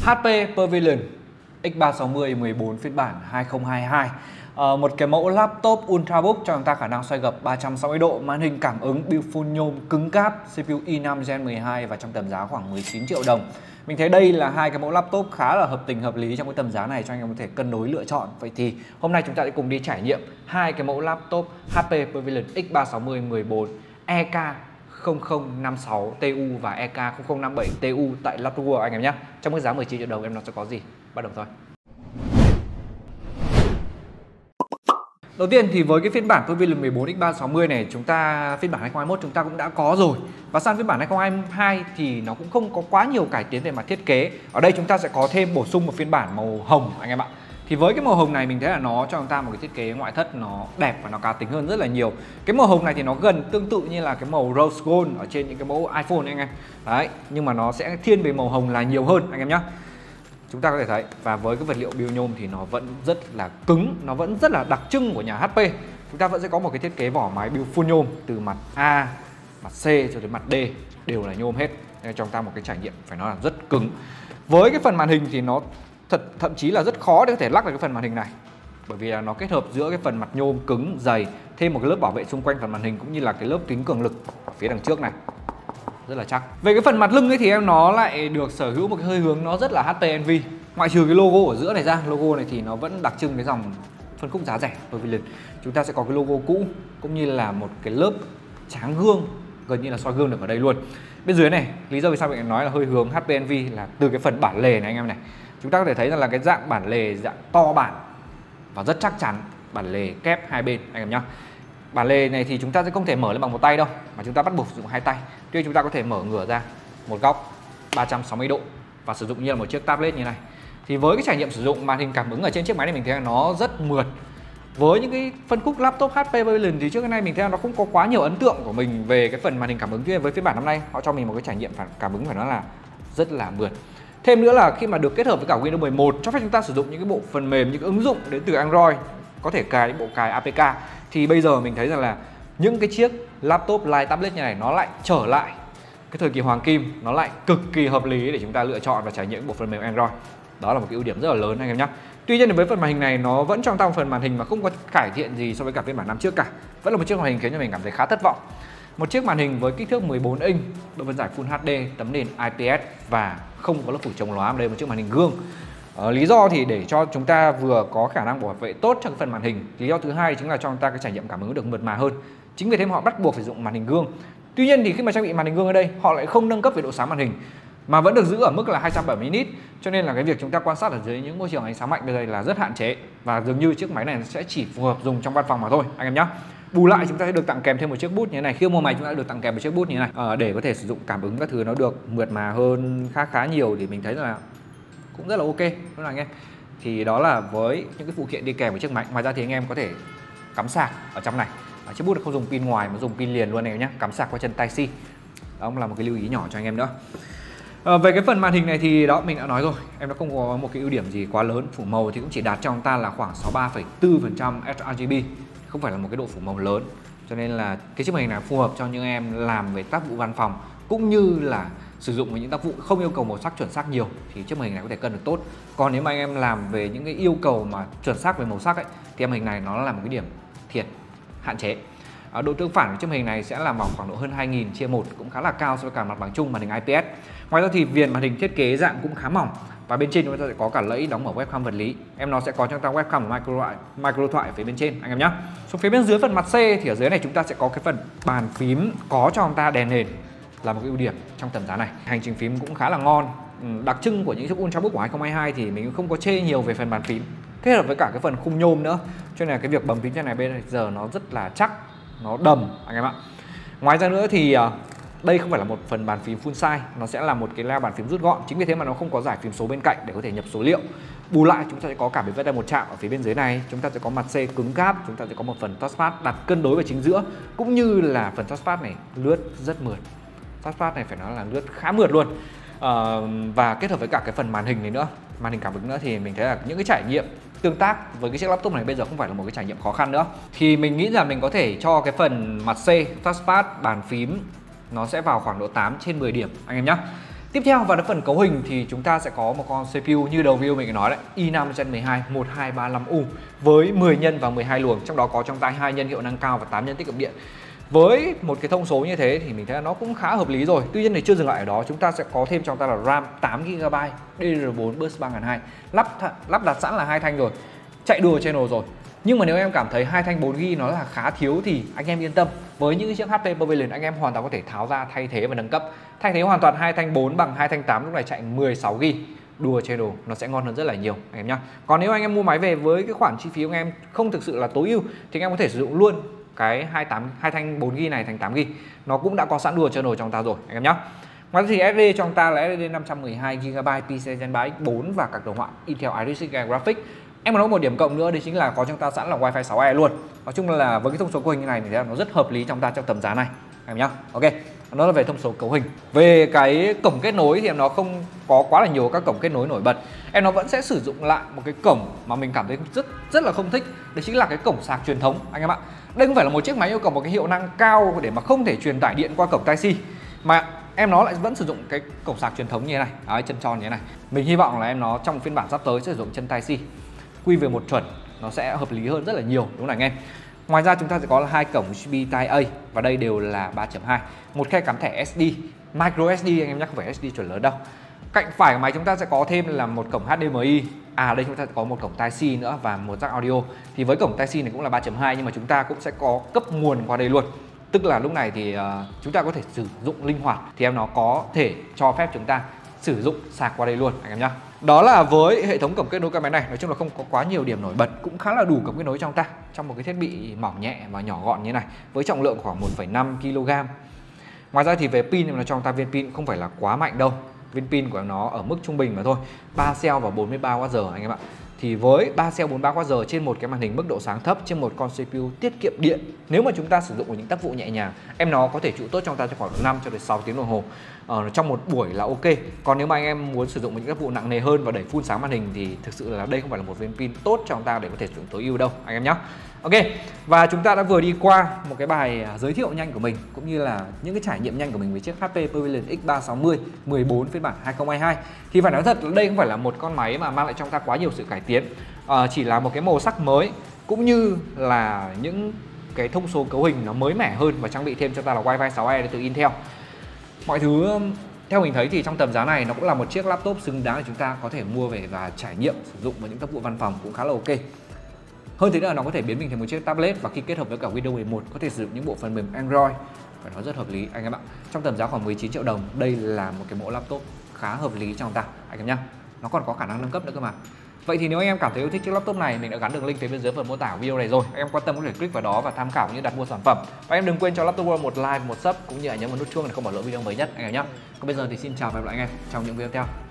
HP Pavilion X360 14 phiên bản 2022. Một cái mẫu laptop Ultrabook cho chúng ta khả năng xoay gập 360 độ, màn hình cảm ứng build full nhôm cứng cáp, CPU i5 Gen 12 và trong tầm giá khoảng 19 triệu đồng. Mình thấy đây là hai cái mẫu laptop khá là hợp tình hợp lý trong cái tầm giá này cho anh em có thể cân đối lựa chọn. Vậy thì hôm nay chúng ta sẽ cùng đi trải nghiệm hai cái mẫu laptop HP Pavilion X360 14 EK0056TU và EK0057TU tại Laptop World anh em nhé. Trong mức giá 19 triệu đồng em nó sẽ có gì? Bắt đầu thôi. Đầu tiên thì với cái phiên bản Pavilion 14 X360 này, chúng ta phiên bản 2021 chúng ta cũng đã có rồi. Và sang phiên bản 2022 thì nó cũng không có quá nhiều cải tiến về mặt thiết kế. Ở đây chúng ta sẽ có thêm bổ sung một phiên bản màu hồng anh em ạ. Thì với cái màu hồng này mình thấy là nó cho chúng ta một cái thiết kế ngoại thất nó đẹp và nó cá tính hơn rất là nhiều. Cái màu hồng này thì nó gần tương tự như là cái màu rose gold ở trên những cái mẫu iPhone anh em. Đấy, nhưng mà nó sẽ thiên về màu hồng là nhiều hơn anh em nhé. Chúng ta có thể thấy, và với cái vật liệu build nhôm thì nó vẫn rất là cứng, nó vẫn rất là đặc trưng của nhà HP. Chúng ta vẫn sẽ có một cái thiết kế vỏ máy build full nhôm từ mặt A, mặt C cho đến mặt D đều là nhôm hết. Nên cho chúng ta một cái trải nghiệm phải nói là rất cứng. Với cái phần màn hình thì nó thậm chí là rất khó để có thể lắc được cái phần màn hình này, bởi vì là nó kết hợp giữa cái phần mặt nhôm cứng dày, thêm một cái lớp bảo vệ xung quanh phần màn hình cũng như là cái lớp kính cường lực ở phía đằng trước này, rất là chắc. Về cái phần mặt lưng ấy thì em nó lại được sở hữu một cái hơi hướng nó rất là HTNV. Ngoại trừ cái logo ở giữa này ra, logo này thì nó vẫn đặc trưng cái dòng phân khúc giá rẻ Pavilion. Chúng ta sẽ có cái logo cũ cũng như là một cái lớp tráng gương, gần như là soi gương được ở đây luôn. Bên dưới này, lý do vì sao mình nói là hơi hướng HPNV là từ cái phần bản lề này anh em này. Chúng ta có thể thấy rằng là cái dạng bản lề dạng to bản và rất chắc chắn, bản lề kép hai bên anh em nhá. Bản lề này thì chúng ta sẽ không thể mở lên bằng một tay đâu, mà chúng ta bắt buộc sử dụng hai tay. Tuy nhiên chúng ta có thể mở ngửa ra một góc 360 độ và sử dụng như là một chiếc tablet như này. Thì với cái trải nghiệm sử dụng màn hình cảm ứng ở trên chiếc máy này mình thấy là nó rất mượt. Với những cái phân khúc laptop HP Pavilion thì trước cái này mình thấy là nó không có quá nhiều ấn tượng của mình về cái phần màn hình cảm ứng. Tuy nhiên với phiên bản năm nay họ cho mình một cái trải nghiệm cảm ứng phải nói là rất là mượt. Thêm nữa là khi mà được kết hợp với cả Windows 11 cho phép chúng ta sử dụng những cái bộ phần mềm, những cái ứng dụng đến từ Android, có thể cài những bộ cài APK, thì bây giờ mình thấy rằng là những cái chiếc laptop light tablet như này nó lại trở lại cái thời kỳ hoàng kim, nó lại cực kỳ hợp lý để chúng ta lựa chọn và trải nghiệm bộ phần mềm Android. Đó là một cái ưu điểm rất là lớn anh em nhé. Tuy nhiên với phần màn hình này nó vẫn cho ta một phần màn hình mà không có cải thiện gì so với cả phiên bản năm trước cả. Vẫn là một chiếc màn hình khiến cho mình cảm thấy khá thất vọng. Một chiếc màn hình với kích thước 14 inch, độ phân giải Full HD, tấm nền IPS và không có lớp phủ chống lóa. Đây là một chiếc màn hình gương. Lý do thì để cho chúng ta vừa có khả năng bảo vệ tốt cho cái phần màn hình. Lý do thứ hai chính là cho chúng ta cái trải nghiệm cảm ứng được mượt mà hơn. Chính vì thế mà họ bắt buộc phải dùng màn hình gương. Tuy nhiên thì khi mà trang bị màn hình gương ở đây, họ lại không nâng cấp về độ sáng màn hình mà vẫn được giữ ở mức là 270 nit, cho nên là cái việc chúng ta quan sát ở dưới những môi trường ánh sáng mạnh bây giờ là rất hạn chế và dường như chiếc máy này sẽ chỉ phù hợp dùng trong văn phòng mà thôi anh em nhé. Bù lại chúng ta sẽ được tặng kèm thêm một chiếc bút như thế này. Khi mua máy chúng ta được tặng kèm một chiếc bút như thế này để có thể sử dụng cảm ứng các thứ nó được mượt mà hơn khá nhiều, thì mình thấy là cũng rất là ok đúng không anh em. Thì đó là với những cái phụ kiện đi kèm với chiếc máy. Ngoài ra thì anh em có thể cắm sạc ở trong này. Chiếc bút không dùng pin ngoài mà dùng pin liền luôn này nhé, cắm sạc qua chân Type-C. Đó cũng là một cái lưu ý nhỏ cho anh em nữa. Về cái phần màn hình này thì đó mình đã nói rồi, em nó không có một cái ưu điểm gì quá lớn. Phủ màu thì cũng chỉ đạt cho chúng ta là khoảng 63,4% sRGB, không phải là một cái độ phủ màu lớn, cho nên là cái chiếc màn hình này phù hợp cho những em làm về tác vụ văn phòng cũng như là sử dụng với những tác vụ không yêu cầu màu sắc chuẩn xác nhiều thì chiếc màn hình này có thể cân được tốt. Còn nếu mà anh em làm về những cái yêu cầu mà chuẩn xác về màu sắc ấy, thì màn hình này nó là một cái điểm thiệt hạn chế. Độ tương phản của chiếc màn hình này sẽ là vào khoảng độ hơn 2000/1, cũng khá là cao so với cả mặt bằng chung màn hình IPS. Ngoài ra thì viền màn hình thiết kế dạng cũng khá mỏng và bên trên chúng ta sẽ có cả lẫy đóng mở webcam vật lý. Nó sẽ có cho chúng ta webcam micro thoại ở phía bên trên anh em nhé. Xuống phía bên dưới phần mặt C thì ở dưới này chúng ta sẽ có cái phần bàn phím có cho chúng ta đèn nền, là một cái ưu điểm trong tầm giá này. Hành trình phím cũng khá là ngon. Đặc trưng của những chiếc Ultrabook của 2022 thì mình cũng không có chê nhiều về phần bàn phím, kết hợp với cả cái phần khung nhôm nữa, cho nên là cái việc bấm phím trên này bây giờ nó rất là chắc, nó đầm anh em ạ. Ngoài ra nữa thì đây không phải là một phần bàn phím full size, nó sẽ là một cái layout bàn phím rút gọn, chính vì thế mà nó không có giải phím số bên cạnh để có thể nhập số liệu. Bù lại chúng ta sẽ có cả bề vẽ tay một chạm ở phía bên dưới này, chúng ta sẽ có mặt C cứng cáp, chúng ta sẽ có một phần touchpad đặt cân đối vào chính giữa, cũng như là phần touchpad này lướt rất mượt. Touchpad này phải nói là lướt khá mượt luôn. Và kết hợp với cả cái phần màn hình này nữa, màn hình cảm ứng nữa, thì mình thấy là những cái trải nghiệm tương tác với cái chiếc laptop này bây giờ không phải là một cái trải nghiệm khó khăn nữa. Thì mình nghĩ là mình có thể cho cái phần mặt C, touchpad, bàn phím nó sẽ vào khoảng độ 8/10 điểm anh em nhé. Tiếp theo vào phần cấu hình thì chúng ta sẽ có một con CPU như đầu video mình nói đấy, i5 Gen 12 1235U với 10 nhân và 12 luồng, trong đó có trong tay 2 nhân hiệu năng cao và 8 nhân tiết kiệm điện. Với một cái thông số như thế thì mình thấy là nó cũng khá hợp lý rồi. Tuy nhiên thì chưa dừng lại ở đó, chúng ta sẽ có thêm trong ta là RAM 8GB DDR4 Bus 3200, lắp đặt sẵn là 2 thanh rồi, chạy đùa channel rồi. Nhưng mà nếu em cảm thấy 2 thanh 4GB nó là khá thiếu thì anh em yên tâm, với những chiếc HP Pavilion anh em hoàn toàn có thể tháo ra thay thế và nâng cấp. Thay thế hoàn toàn 2 thanh 4 bằng 2 thanh 8, lúc này chạy 16GB, đùa channel nó sẽ ngon hơn rất là nhiều anh em nhá. Còn nếu anh em mua máy về với cái khoản chi phí của anh em không thực sự là tối ưu thì anh em có thể sử dụng luôn cái 2 thanh 4GB này thành 8GB, nó cũng đã có sẵn đùa channel trong ta rồi anh em nhá. Ngoài ra thì SSD trong ta là SSD 512GB PCIe Gen 3 X4 và các đồ họa Intel Iris Xe Graphics. Em có một điểm cộng nữa, đấy chính là có trong ta sẵn là Wi-Fi 6E luôn. Nói chung là với cái thông số cấu hình như này thì nó rất hợp lý trong ta trong tầm giá này em nhá. Ok, nó là về thông số cấu hình. Về cái cổng kết nối thì em nó không có quá là nhiều các cổng kết nối nổi bật. Em nó vẫn sẽ sử dụng lại một cái cổng mà mình cảm thấy rất là không thích, đấy chính là cái cổng sạc truyền thống anh em ạ. Đây không phải là một chiếc máy yêu cầu một cái hiệu năng cao để mà không thể truyền tải điện qua cổng Type-C, mà em nó lại vẫn sử dụng cái cổng sạc truyền thống như thế này, đấy, chân tròn như thế này. Mình hy vọng là em nó trong phiên bản sắp tới sẽ sử dụng chân Type-C quy về một chuẩn, nó sẽ hợp lý hơn rất là nhiều đúng không anh em. Ngoài ra chúng ta sẽ có là 2 cổng USB Type-A và đây đều là 3.2, một khe cắm thẻ SD, micro SD anh em nhé, không phải SD chuẩn lớn đâu. Cạnh phải của máy chúng ta sẽ có thêm là một cổng HDMI. Đây chúng ta sẽ có một cổng Type-C nữa và một jack audio. Thì với cổng Type-C này cũng là 3.2 nhưng mà chúng ta cũng sẽ có cấp nguồn qua đây luôn. Tức là lúc này thì chúng ta có thể sử dụng linh hoạt, thì em nó có thể cho phép chúng ta sử dụng sạc qua đây luôn anh em nhá. Đó là với hệ thống cổng kết nối cái máy này, nói chung là không có quá nhiều điểm nổi bật, cũng khá là đủ cổng kết nối trong ta, trong một cái thiết bị mỏng nhẹ và nhỏ gọn như thế này với trọng lượng khoảng 1,5 kg. Ngoài ra thì về pin thì nó trong ta viên pin không phải là quá mạnh đâu, viên pin của nó ở mức trung bình mà thôi, 3 cell và 43Wh anh em ạ. Thì với 3 cell 43Wh trên một cái màn hình mức độ sáng thấp, trên một con CPU tiết kiệm điện, nếu mà chúng ta sử dụng ở những tác vụ nhẹ nhàng, em nó có thể trụ tốt trong ta cho khoảng 5 cho đến 6 tiếng đồng hồ trong một buổi là ok. Còn nếu mà anh em muốn sử dụng những tác vụ nặng nề hơn và đẩy full sáng màn hình thì thực sự là đây không phải là một viên pin tốt cho chúng ta để có thể sử dụng tối ưu đâu anh em nhé. Ok, và chúng ta đã vừa đi qua một cái bài giới thiệu nhanh của mình cũng như là những cái trải nghiệm nhanh của mình với chiếc HP Pavilion X360 14 phiên bản 2022. Thì phải nói thật là đây không phải là một con máy mà mang lại trong ta quá nhiều sự cải tiến, chỉ là một cái màu sắc mới cũng như là những cái thông số cấu hình nó mới mẻ hơn và trang bị thêm cho ta là Wi-Fi 6E từ Intel. Mọi thứ theo mình thấy thì trong tầm giá này nó cũng là một chiếc laptop xứng đáng để chúng ta có thể mua về và trải nghiệm sử dụng vào những tác vụ văn phòng cũng khá là ok. Hơn thế nữa là nó có thể biến mình thành một chiếc tablet và khi kết hợp với cả Windows 11 có thể sử dụng những bộ phần mềm Android, phải nói rất hợp lý anh em ạ. Trong tầm giá khoảng 19 triệu đồng, đây là một cái mẫu laptop khá hợp lý trong ta anh em nhá. Nó còn có khả năng nâng cấp nữa cơ mà. Vậy thì nếu anh em cảm thấy yêu thích chiếc laptop này, mình đã gắn đường link phía bên dưới phần mô tả video này rồi. Anh em quan tâm có thể click vào đó và tham khảo như đặt mua sản phẩm. Và em đừng quên cho Laptop World một like, một sub cũng như là nhấn vào nút chuông để không bỏ lỡ video mới nhất anh em nhé. Còn bây giờ thì xin chào và hẹn gặp lại anh em trong những video tiếp theo.